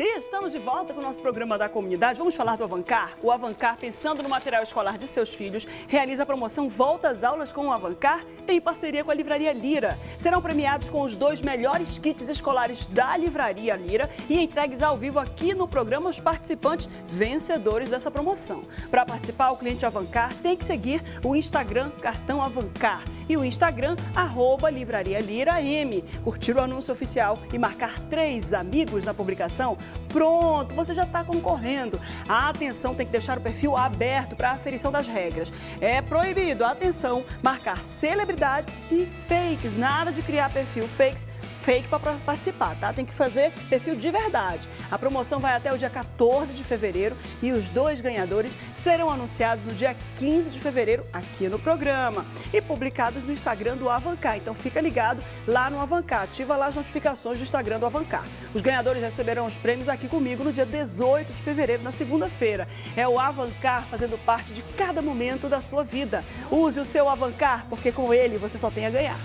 E estamos de volta com o nosso programa da comunidade. Vamos falar do Avancar? O Avancar, pensando no material escolar de seus filhos, realiza a promoção Volta às Aulas com o Avancar em parceria com a Livraria Lira. Serão premiados com os 2 melhores kits escolares da Livraria Lira e entregues ao vivo aqui no programa os participantes vencedores dessa promoção. Para participar, o cliente Avancar tem que seguir o Instagram Cartão Avancar e o Instagram @Livraria Lira M. Curtir o anúncio oficial e marcar 3 amigos na publicação. Pronto, você já está concorrendo. A atenção, tem que deixar o perfil aberto para a aferição das regras. É proibido, atenção, marcar celebridades e fakes. Nada de criar perfil fake para participar, tá? Tem que fazer perfil de verdade. A promoção vai até o dia 14 de fevereiro e os 2 ganhadores serão anunciados no dia 15 de fevereiro aqui no programa e publicados no Instagram do Avancar. Então fica ligado lá no Avancar, ativa lá as notificações do Instagram do Avancar. Os ganhadores receberão os prêmios aqui comigo no dia 18 de fevereiro, na segunda-feira. É o Avancar fazendo parte de cada momento da sua vida. Use o seu Avancar, porque com ele você só tem a ganhar.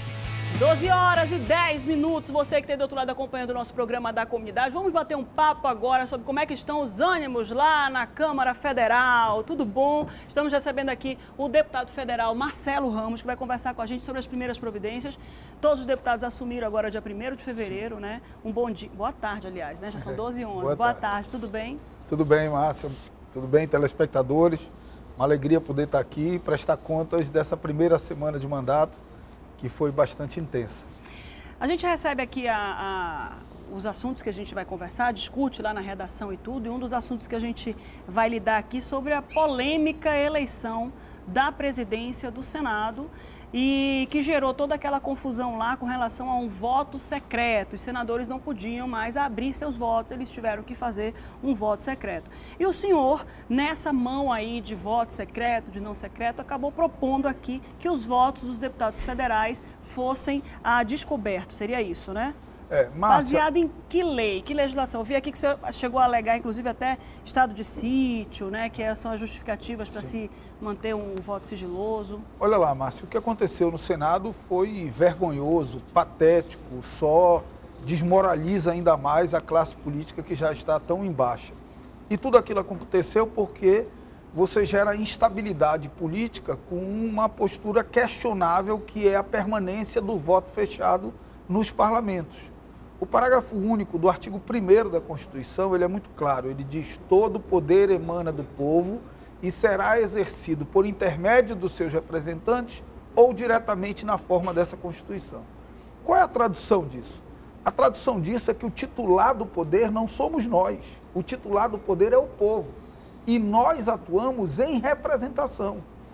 12h10, você que está do outro lado acompanhando o nosso programa da comunidade. Vamos bater um papo agora sobre como é que estão os ânimos lá na Câmara Federal. Tudo bom? Estamos recebendo aqui o deputado federal Marcelo Ramos, que vai conversar com a gente sobre as primeiras providências. Todos os deputados assumiram agora dia 1º de fevereiro, sim, né? Um bom dia, boa tarde, aliás, né? Já são 12h11. Boa tarde, tudo bem? Tudo bem, Márcia. Tudo bem, telespectadores? Uma alegria poder estar aqui e prestar contas dessa primeira semana de mandato, que foi bastante intensa. A gente recebe aqui os assuntos que a gente vai conversar, discute lá na redação e tudo, e um dos assuntos que a gente vai lidar aqui sobre a polêmica eleição da presidência do Senado e que gerou toda aquela confusão lá com relação a um voto secreto. Os senadores não podiam mais abrir seus votos, eles tiveram que fazer um voto secreto. E o senhor, nessa mão aí de voto secreto, de não secreto, acabou propondo aqui que os votos dos deputados federais fossem descobertos. Seria isso, né? Márcia, baseado em que lei, que legislação? Eu vi aqui que você chegou a alegar, inclusive, até estado de sítio, né? Que são as justificativas para se manter um voto sigiloso. Olha lá, Márcia, o que aconteceu no Senado foi vergonhoso, patético, só desmoraliza ainda mais a classe política que já está tão em baixa. E tudo aquilo aconteceu porque você gera instabilidade política com uma postura questionável, que é a permanência do voto fechado nos parlamentos. O parágrafo único do artigo 1º da Constituição, ele é muito claro, ele diz: todo o poder emana do povo e será exercido por intermédio dos seus representantes ou diretamente na forma dessa Constituição. Qual é a tradução disso? A tradução disso é que o titular do poder não somos nós, o titular do poder é o povo e nós atuamos em representação.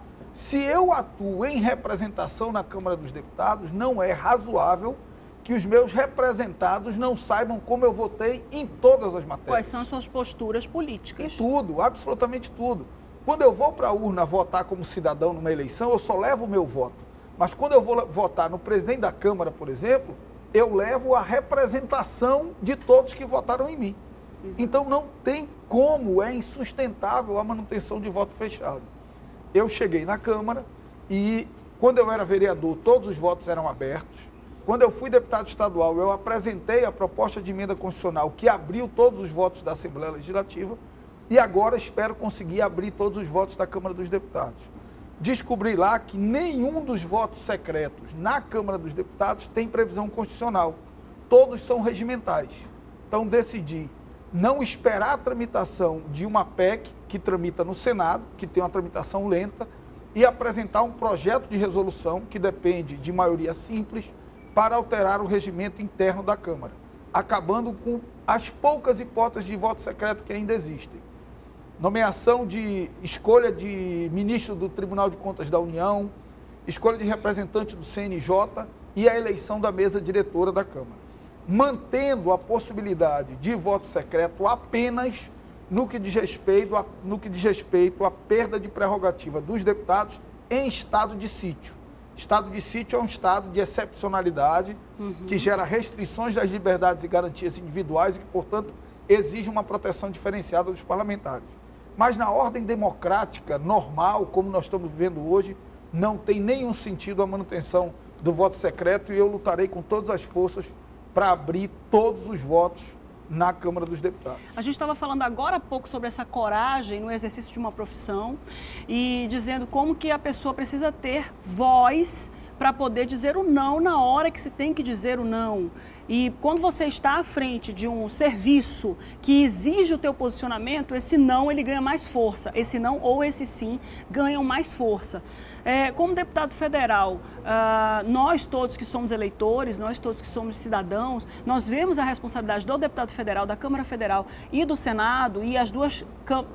Se eu atuo em representação na Câmara dos Deputados, não é razoável que os meus representados não saibam como eu votei em todas as matérias. Quais são as suas posturas políticas? Em tudo, absolutamente tudo. Quando eu vou para a urna votar como cidadão numa eleição, eu só levo o meu voto. Mas quando eu vou votar no presidente da Câmara, por exemplo, eu levo a representação de todos que votaram em mim. Exato. Então não tem como, é insustentável a manutenção de voto fechado. Eu cheguei na Câmara e, quando eu era vereador, todos os votos eram abertos. Quando eu fui deputado estadual, eu apresentei a proposta de emenda constitucional que abriu todos os votos da Assembleia Legislativa e agora espero conseguir abrir todos os votos da Câmara dos Deputados. Descobri lá que nenhum dos votos secretos na Câmara dos Deputados tem previsão constitucional. Todos são regimentais. Então decidi não esperar a tramitação de uma PEC que tramita no Senado, que tem uma tramitação lenta, e apresentar um projeto de resolução que depende de maioria simples para alterar o regimento interno da Câmara, acabando com as poucas hipóteses de voto secreto que ainda existem. Nomeação de escolha de ministro do Tribunal de Contas da União, escolha de representante do CNJ e a eleição da mesa diretora da Câmara, mantendo a possibilidade de voto secreto apenas no que diz respeito à perda de prerrogativa dos deputados em estado de sítio. Estado de sítio é um estado de excepcionalidade, que gera restrições das liberdades e garantias individuais e que, portanto, exige uma proteção diferenciada dos parlamentares. Mas na ordem democrática normal, como nós estamos vivendo hoje, não tem nenhum sentido a manutenção do voto secreto e eu lutarei com todas as forças para abrir todos os votos na Câmara dos Deputados. A gente estava falando agora há pouco sobre essa coragem no exercício de uma profissão e dizendo como que a pessoa precisa ter voz para poder dizer o não na hora que se tem que dizer o não. E quando você está à frente de um serviço que exige o teu posicionamento, esse não ele ganha mais força. Esse não ou esse sim ganham mais força. Como deputado federal, nós todos que somos eleitores, nós todos que somos cidadãos, nós vemos a responsabilidade do deputado federal, da Câmara Federal e do Senado e as duas,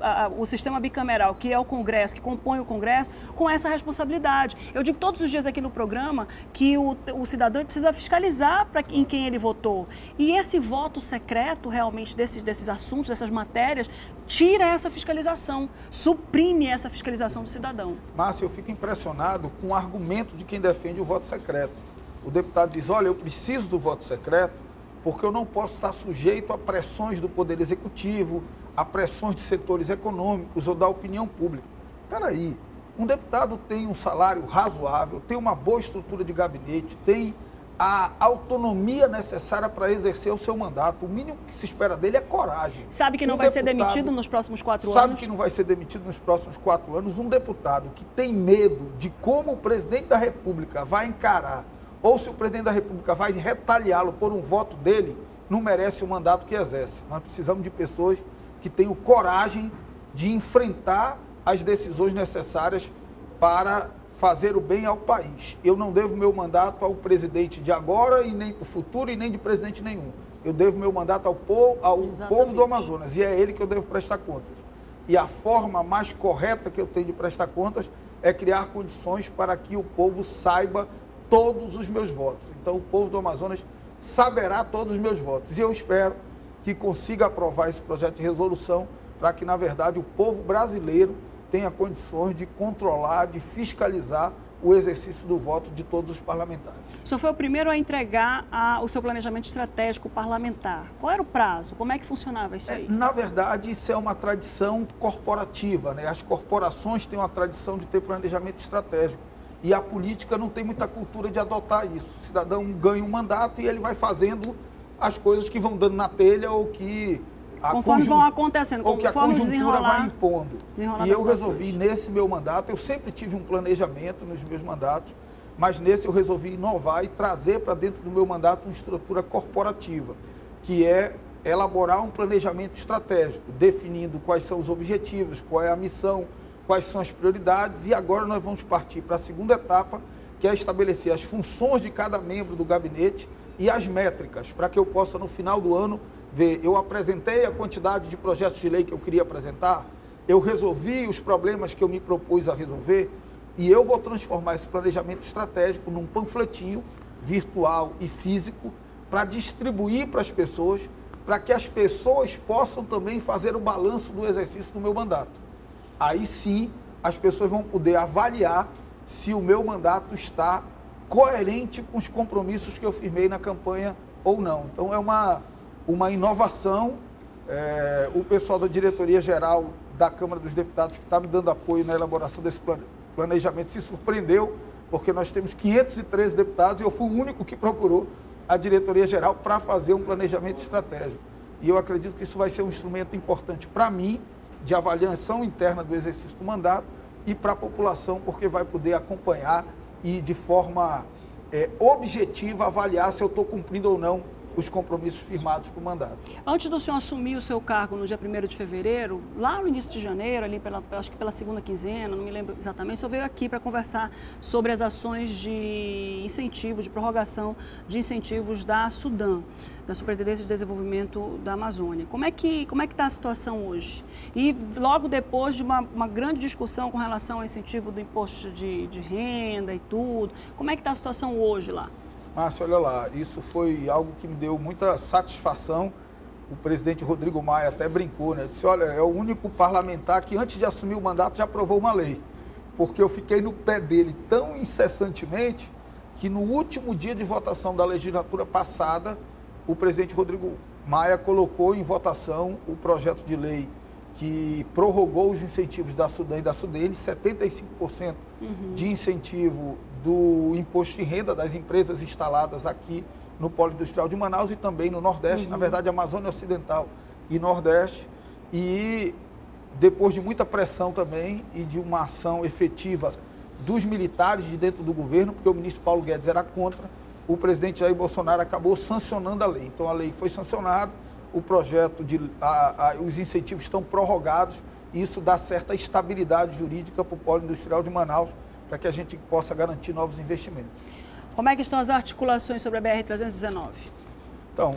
o sistema bicameral, que é o Congresso, que compõe o Congresso, com essa responsabilidade. Eu digo todos os dias aqui no programa que o cidadão precisa fiscalizar em quem ele votou. E esse voto secreto, realmente, desses assuntos, dessas matérias, tira essa fiscalização, suprime essa fiscalização do cidadão. Márcia, eu fico impressionado com o argumento de quem defende o voto secreto. O deputado diz, olha, eu preciso do voto secreto porque eu não posso estar sujeito a pressões do Poder Executivo, a pressões de setores econômicos ou da opinião pública. Espera aí, um deputado tem um salário razoável, tem uma boa estrutura de gabinete, tem a autonomia necessária para exercer o seu mandato. O mínimo que se espera dele é coragem. Sabe que não vai ser demitido nos próximos 4 anos? Sabe que não vai ser demitido nos próximos 4 anos. Um deputado que tem medo de como o presidente da República vai encarar, ou se o presidente da República vai retaliá-lo por um voto dele, não merece o mandato que exerce. Nós precisamos de pessoas que tenham coragem de enfrentar as decisões necessárias para fazer o bem ao país. Eu não devo meu mandato ao presidente de agora e nem para o futuro e nem de presidente nenhum. Eu devo meu mandato ao povo do Amazonas e é ele que eu devo prestar contas. E a forma mais correta que eu tenho de prestar contas é criar condições para que o povo saiba todos os meus votos. Então o povo do Amazonas saberá todos os meus votos. E eu espero que consiga aprovar esse projeto de resolução para que, na verdade, o povo brasileiro tenha condições de controlar, de fiscalizar o exercício do voto de todos os parlamentares. O senhor foi o primeiro a entregar o seu planejamento estratégico parlamentar. Qual era o prazo? Como é que funcionava isso aí? Na verdade, isso é uma tradição corporativa, né? As corporações têm uma tradição de ter planejamento estratégico. E a política não tem muita cultura de adotar isso. O cidadão ganha um mandato e ele vai fazendo as coisas que vão dando na telha ou que conforme vão acontecendo, ou que a conjuntura vai impondo. E eu resolvi, nesse meu mandato, eu sempre tive um planejamento nos meus mandatos, mas nesse eu resolvi inovar e trazer para dentro do meu mandato uma estrutura corporativa, que é elaborar um planejamento estratégico, definindo quais são os objetivos, qual é a missão, quais são as prioridades, e agora nós vamos partir para a segunda etapa, que é estabelecer as funções de cada membro do gabinete e as métricas, para que eu possa, no final do ano, ver, eu apresentei a quantidade de projetos de lei que eu queria apresentar, eu resolvi os problemas que eu me propus a resolver, e eu vou transformar esse planejamento estratégico num panfletinho virtual e físico para distribuir para as pessoas, para que as pessoas possam também fazer o balanço do exercício do meu mandato. Aí sim, as pessoas vão poder avaliar se o meu mandato está coerente com os compromissos que eu firmei na campanha ou não. Então é uma inovação. O pessoal da diretoria-geral da Câmara dos Deputados, que está me dando apoio na elaboração desse planejamento, se surpreendeu, porque nós temos 513 deputados e eu fui o único que procurou a diretoria-geral para fazer um planejamento estratégico. E eu acredito que isso vai ser um instrumento importante para mim, de avaliação interna do exercício do mandato, e para a população, porque vai poder acompanhar e, de forma objetiva, avaliar se eu estou cumprindo ou não os compromissos firmados para o mandato. Antes do senhor assumir o seu cargo no dia 1º de fevereiro, lá no início de janeiro, ali acho que pela segunda quinzena, não me lembro exatamente, o senhor veio aqui para conversar sobre as ações de incentivo, de prorrogação de incentivos da SUDAM, da Superintendência de Desenvolvimento da Amazônia. Como é que está a situação hoje? E logo depois de uma grande discussão com relação ao incentivo do imposto de renda e tudo, como é que está a situação hoje lá? Márcio, olha lá, isso foi algo que me deu muita satisfação. O presidente Rodrigo Maia até brincou, né? Disse, olha, é o único parlamentar que antes de assumir o mandato já aprovou uma lei. Porque eu fiquei no pé dele tão incessantemente que no último dia de votação da legislatura passada, o presidente Rodrigo Maia colocou em votação o projeto de lei que prorrogou os incentivos da SUDAM e da SUDENE, 75% de incentivo do imposto de renda das empresas instaladas aqui no Polo Industrial de Manaus e também no Nordeste, na verdade, Amazônia Ocidental e Nordeste. E depois de muita pressão também e de uma ação efetiva dos militares de dentro do governo, porque o ministro Paulo Guedes era contra, o presidente Jair Bolsonaro acabou sancionando a lei. Então a lei foi sancionada, o projeto, os incentivos estão prorrogados e isso dá certa estabilidade jurídica para o Polo Industrial de Manaus, para que a gente possa garantir novos investimentos. Como é que estão as articulações sobre a BR-319? Então,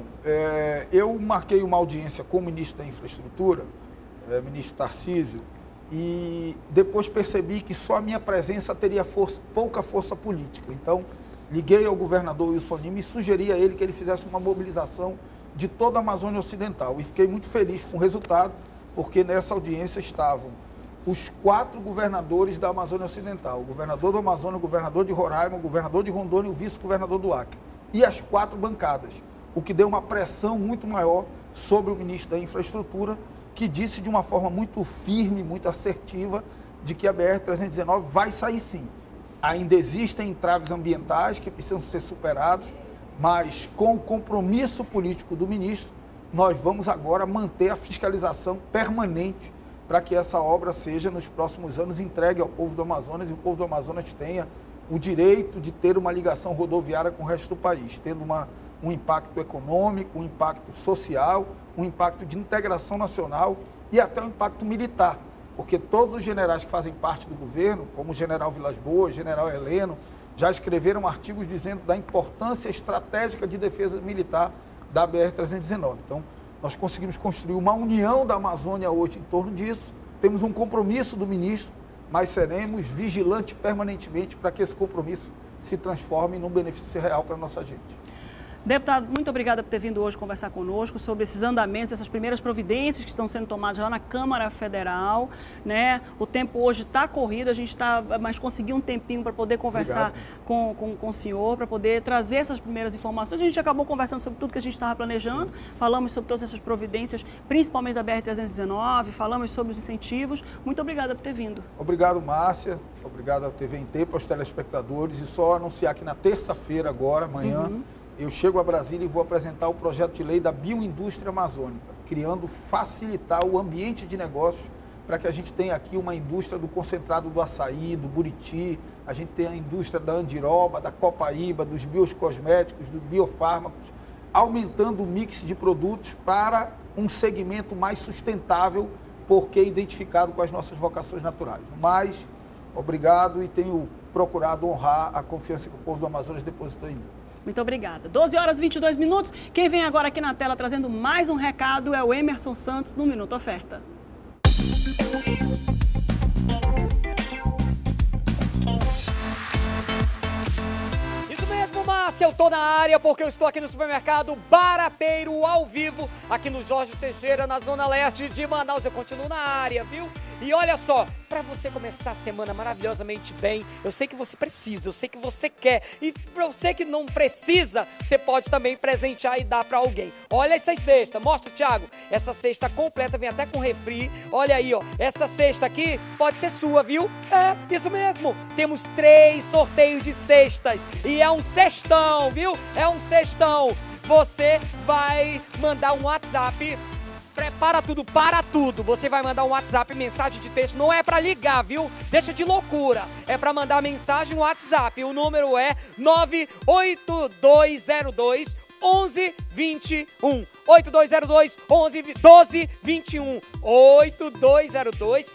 eu marquei uma audiência com o ministro da Infraestrutura, ministro Tarcísio, e depois percebi que só a minha presença teria pouca força política. Então, liguei ao governador Wilson Lima e sugeri a ele que ele fizesse uma mobilização de toda a Amazônia Ocidental. E fiquei muito feliz com o resultado, porque nessa audiência estavam os 4 governadores da Amazônia Ocidental, o governador do Amazonas, o governador de Roraima, o governador de Rondônia e o vice-governador do Acre. E as 4 bancadas, o que deu uma pressão muito maior sobre o ministro da Infraestrutura, que disse de uma forma muito firme, muito assertiva, de que a BR-319 vai sair sim. Ainda existem entraves ambientais que precisam ser superados, mas com o compromisso político do ministro, nós vamos agora manter a fiscalização permanente para que essa obra seja, nos próximos anos, entregue ao povo do Amazonas e o povo do Amazonas tenha o direito de ter uma ligação rodoviária com o resto do país, tendo um impacto econômico, um impacto social, um impacto de integração nacional e até um impacto militar, porque todos os generais que fazem parte do governo, como o general Vilas Boas, o general Heleno, já escreveram artigos dizendo da importância estratégica de defesa militar da BR-319. Então, nós conseguimos construir uma união da Amazônia hoje em torno disso, temos um compromisso do ministro, mas seremos vigilantes permanentemente para que esse compromisso se transforme num benefício real para a nossa gente. Deputado, muito obrigada por ter vindo hoje conversar conosco sobre esses andamentos, essas primeiras providências que estão sendo tomadas lá na Câmara Federal, né? O tempo hoje está corrido, a gente está, mas conseguiu um tempinho para poder conversar com o senhor, para poder trazer essas primeiras informações. A gente acabou conversando sobre tudo que a gente estava planejando, falamos sobre todas essas providências, principalmente da BR-319, falamos sobre os incentivos. Muito obrigada por ter vindo. Obrigado, Márcia. Obrigado ao TV em Tempo, aos telespectadores. E só anunciar que na terça-feira agora, amanhã, eu chego a Brasília e vou apresentar o projeto de lei da bioindústria amazônica, criando, facilitar o ambiente de negócios para que a gente tenha aqui uma indústria do concentrado do açaí, do buriti, a gente tem a indústria da andiroba, da copaíba, dos biocosméticos, dos biofármacos, aumentando o mix de produtos para um segmento mais sustentável, porque é identificado com as nossas vocações naturais. Mas, obrigado e tenho procurado honrar a confiança que o povo do Amazonas depositou em mim. Muito obrigada. 12 horas e 22 minutos. Quem vem agora aqui na tela trazendo mais um recado é o Emerson Santos no Minuto Oferta. Isso mesmo, Márcia, eu tô na área porque eu estou aqui no supermercado Barateiro ao vivo, aqui no Jorge Teixeira, na Zona Leste de Manaus. Eu continuo na área, viu? E olha só, para você começar a semana maravilhosamente bem, eu sei que você precisa, eu sei que você quer. E para você que não precisa, você pode também presentear e dar para alguém. Olha essa cesta, mostra, Thiago. Essa cesta completa, vem até com refri. Olha aí, ó, essa cesta aqui pode ser sua, viu? É, isso mesmo. Temos 3 sorteios de cestas e é um cestão, viu? É um cestão. Você vai mandar um WhatsApp. Prepara tudo, para tudo. Você vai mandar um WhatsApp, mensagem de texto. Não é para ligar, viu? Deixa de loucura. É para mandar mensagem no WhatsApp. O número é 98202 1121. 8202 1221. 8202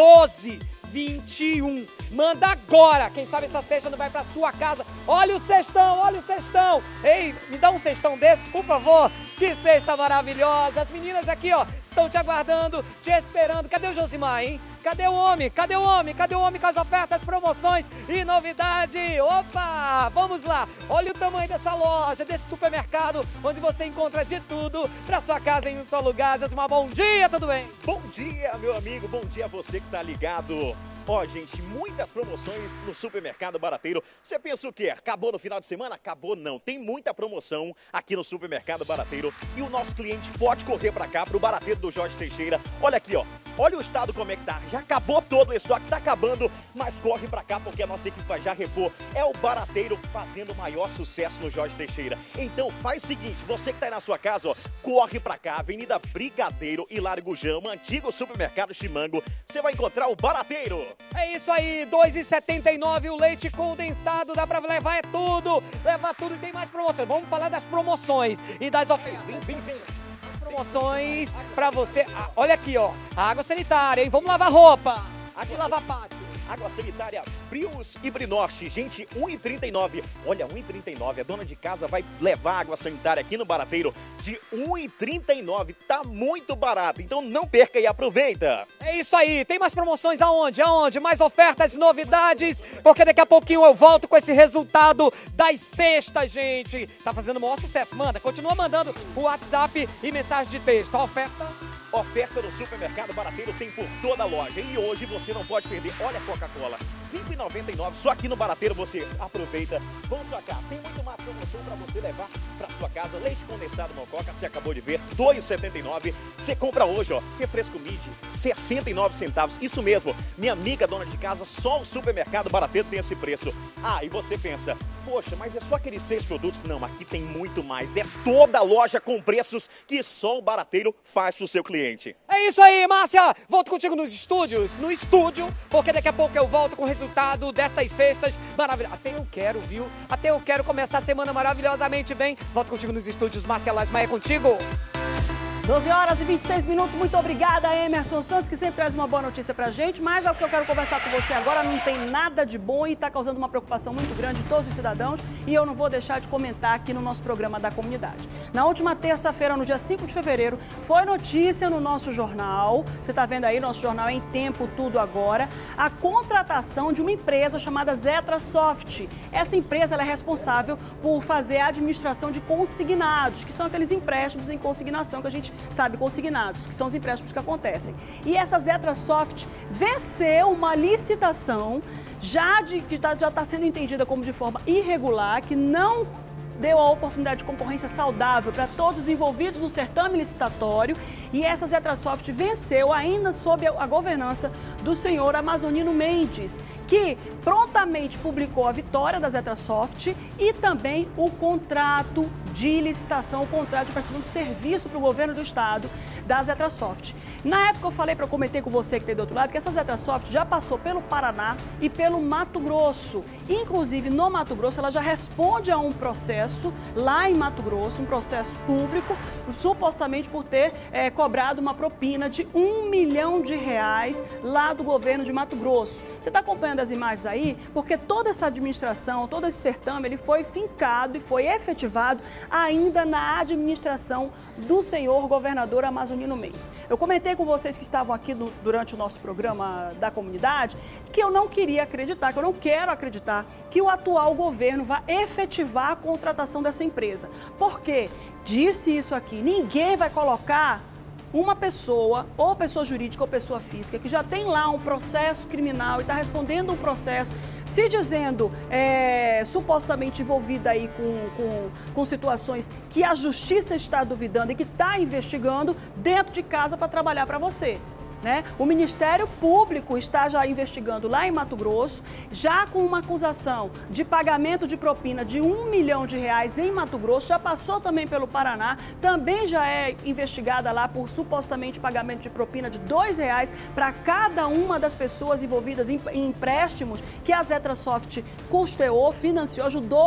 1221. Manda agora. Quem sabe essa cesta não vai pra sua casa. Olha o cestão, olha o cestão. Ei, me dá um cestão desse, por favor. Que cesta maravilhosa. As meninas aqui, ó, estão te aguardando, te esperando. Cadê o Josimar, hein? Cadê o homem? Cadê o homem? Cadê o homem com as ofertas, promoções e novidade? Opa! Vamos lá. Olha o tamanho dessa loja, desse supermercado, onde você encontra de tudo pra sua casa em um só lugar. Josimar, bom dia, tudo bem? Bom dia, meu amigo. Bom dia a você que tá ligado Ó, gente, muitas promoções no Supermercado Barateiro. Você pensa o quê? Acabou no final de semana? Acabou não. Tem muita promoção aqui no Supermercado Barateiro e o nosso cliente pode correr pra cá, pro Barateiro do Jorge Teixeira. Olha aqui, ó. Olha o estado como é que tá. Já acabou todo o estoque, tá acabando, mas corre pra cá porque a nossa equipe vai já repor. É o Barateiro fazendo o maior sucesso no Jorge Teixeira. Então faz o seguinte, você que tá aí na sua casa, ó, corre pra cá, Avenida Brigadeiro e Largo Jama, antigo Supermercado Chimango. Você vai encontrar o Barateiro. É isso aí, R$ 2,79 o leite condensado, dá pra levar tudo, levar tudo e tem mais promoções. Vamos falar das promoções e das ofertas. Vem. Promoções pra você. Ah, olha aqui, ó, a água sanitária, hein? Vamos lavar roupa, aqui lavar pátio. Água sanitária Brios e Brinorte, gente, R$ 1,39. Olha, R$ 1,39. A dona de casa vai levar água sanitária aqui no Barateiro de R$ 1,39. Tá muito barato, então não perca e aproveita. É isso aí, tem mais promoções aonde? Aonde? Mais ofertas, novidades, porque daqui a pouquinho eu volto com esse resultado das cestas, gente. Tá fazendo o maior sucesso. Manda, continua mandando o WhatsApp e mensagem de texto. A oferta... Oferta no Supermercado Barateiro tem por toda a loja. E hoje você não pode perder. Olha a Coca-Cola, R$ 5,99. Só aqui no Barateiro você aproveita. Vamos pra cá. Tem muito mais promoção pra você levar pra sua casa. Leite condensado Mococa, você acabou de ver, R$ 2,79. Você compra hoje, ó, refresco Mid, 69 centavos. Isso mesmo, minha amiga dona de casa, só o Supermercado Barateiro tem esse preço. Ah, e você pensa, poxa, mas é só aqueles 6 produtos? Não, aqui tem muito mais. É toda a loja com preços que só o Barateiro faz pro seu cliente. É isso aí, Márcia! Volto contigo nos estúdios, no estúdio, porque daqui a pouco eu volto com o resultado dessas cestas maravilhosas. Até eu quero, viu? Até eu quero começar a semana maravilhosamente bem. Volto contigo nos estúdios, Márcia Lasma, é contigo! 12 horas e 26 minutos, muito obrigada, Emerson Santos, que sempre traz uma boa notícia pra gente, mas o que eu quero conversar com você agora não tem nada de bom e tá causando uma preocupação muito grande de todos os cidadãos e eu não vou deixar de comentar aqui no nosso programa da comunidade. Na última terça-feira, no dia 5 de fevereiro, foi notícia no nosso jornal, você tá vendo aí, nosso jornal é em tempo, tudo agora, a contratação de uma empresa chamada Zetrasoft. Essa empresa ela é responsável por fazer a administração de consignados, que são aqueles empréstimos em consignação que a gente sabe, consignados, que são os empréstimos que acontecem. E essa Zetrasoft venceu uma licitação que já está sendo entendida como de forma irregular, que não deu a oportunidade de concorrência saudável para todos os envolvidos no certame licitatório e essa Zetrasoft venceu ainda sob a governança do senhor Amazonino Mendes, que prontamente publicou a vitória da Zetrasoft e também o contrato de licitação, o contrato de prestação de serviço para o governo do estado da Zetrasoft. Na época eu comentei com você que tem do outro lado, que essa Zetrasoft já passou pelo Paraná e pelo Mato Grosso. Inclusive, no Mato Grosso, ela já responde a um processo lá em Mato Grosso, um processo público, supostamente por ter cobrado uma propina de R$ 1 milhão lá do governo de Mato Grosso. Você está acompanhando as imagens aí? Porque toda essa administração, todo esse certame, ele foi fincado e foi efetivado ainda na administração do senhor governador Amazonino Mendes. Eu comentei com vocês que estavam aqui durante o nosso programa da comunidade que eu não queria acreditar, que eu não quero acreditar que o atual governo vai efetivar a contratação dessa empresa. Porque, disse isso aqui, ninguém vai colocar uma pessoa, ou pessoa jurídica ou pessoa física, que já tem lá um processo criminal e está respondendo um processo, se dizendo supostamente envolvida aí com situações que a justiça está duvidando e que está investigando dentro de casa para trabalhar para você. Né? O Ministério Público está já investigando lá em Mato Grosso, já com uma acusação de pagamento de propina de R$ 1 milhão em Mato Grosso, já passou também pelo Paraná, também já é investigada lá por supostamente pagamento de propina de R$ 2 para cada uma das pessoas envolvidas em empréstimos que a Zetrasoft custeou, financiou, ajudou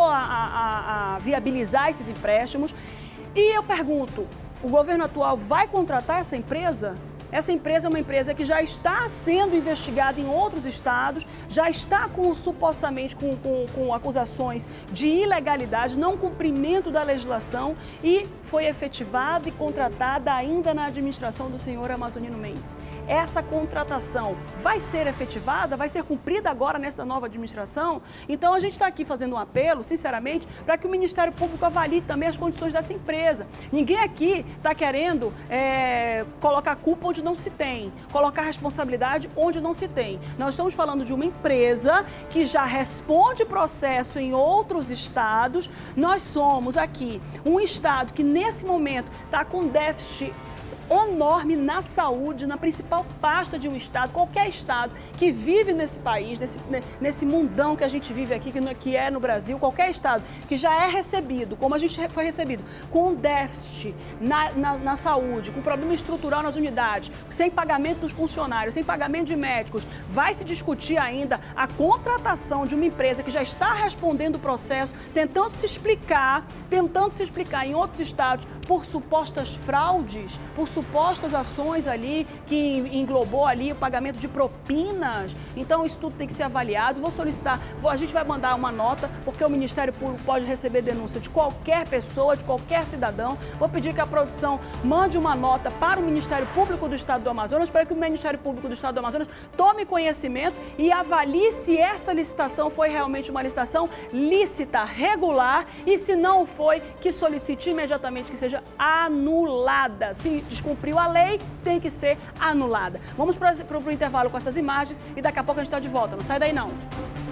a viabilizar esses empréstimos. E eu pergunto, o governo atual vai contratar essa empresa? Essa empresa é uma empresa que já está sendo investigada em outros estados, já está supostamente com acusações de ilegalidade, não cumprimento da legislação e foi efetivada e contratada ainda na administração do senhor Amazonino Mendes. Essa contratação vai ser efetivada, vai ser cumprida agora nessa nova administração? Então a gente está aqui fazendo um apelo, sinceramente, para que o Ministério Público avalie também as condições dessa empresa. Ninguém aqui está querendo colocar culpa onde não se tem, colocar responsabilidade onde não se tem. Nós estamos falando de uma empresa que já responde processo em outros estados. Nós somos aqui um estado que nesse momento está com déficit enorme na saúde, na principal pasta de um estado, qualquer estado que vive nesse país, nesse mundão que a gente vive aqui, que é no Brasil, qualquer estado que já é recebido, como a gente foi recebido, com um déficit na saúde, com problema estrutural nas unidades, sem pagamento dos funcionários, sem pagamento de médicos, vai se discutir ainda a contratação de uma empresa que já está respondendo o processo, tentando se explicar em outros estados por supostas fraudes, por supostas ações ali que englobou ali o pagamento de propinas. Então isso tudo tem que ser avaliado. Vou solicitar, a gente vai mandar uma nota, porque o Ministério Público pode receber denúncia de qualquer pessoa, de qualquer cidadão. Vou pedir que a produção mande uma nota para o Ministério Público do Estado do Amazonas, para que o Ministério Público do Estado do Amazonas tome conhecimento e avalie se essa licitação foi realmente uma licitação lícita, regular, e se não foi, que solicite imediatamente que seja anulada. Se descumpriu a lei, tem que ser anulada. Vamos para o intervalo com essas imagens e daqui a pouco a gente está de volta. Não sai daí não.